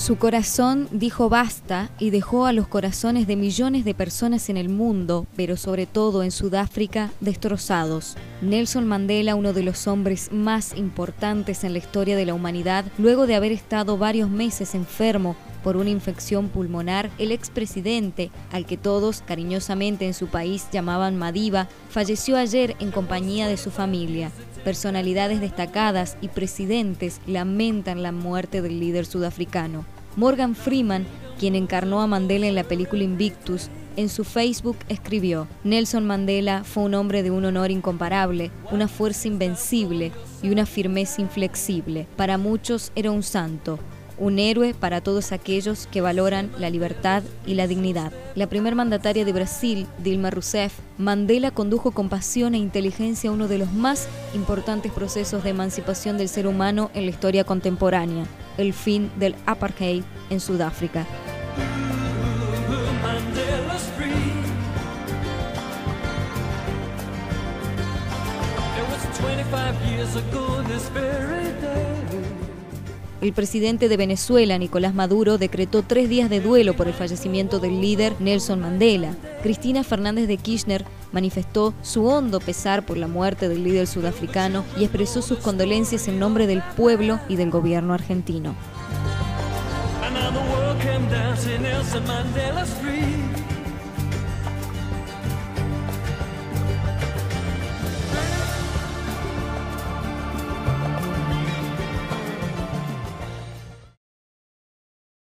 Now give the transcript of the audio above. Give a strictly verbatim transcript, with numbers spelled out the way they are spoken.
Su corazón dijo basta y dejó a los corazones de millones de personas en el mundo, pero sobre todo en Sudáfrica, destrozados. Nelson Mandela, uno de los hombres más importantes en la historia de la humanidad, luego de haber estado varios meses enfermo por una infección pulmonar, el expresidente, al que todos cariñosamente en su país llamaban Madiba, falleció ayer en compañía de su familia. Personalidades destacadas y presidentes lamentan la muerte del líder sudafricano. Morgan Freeman, quien encarnó a Mandela en la película Invictus, en su Facebook escribió: Nelson Mandela fue un hombre de un honor incomparable, una fuerza invencible y una firmeza inflexible. Para muchos era un santo, un héroe para todos aquellos que valoran la libertad y la dignidad. La primer mandataria de Brasil, Dilma Rousseff, Mandela condujo con pasión e inteligencia uno de los más importantes procesos de emancipación del ser humano en la historia contemporánea, el fin del apartheid en Sudáfrica. El presidente de Venezuela, Nicolás Maduro, decretó tres días de duelo por el fallecimiento del líder Nelson Mandela. Cristina Fernández de Kirchner manifestó su hondo pesar por la muerte del líder sudafricano y expresó sus condolencias en nombre del pueblo y del gobierno argentino.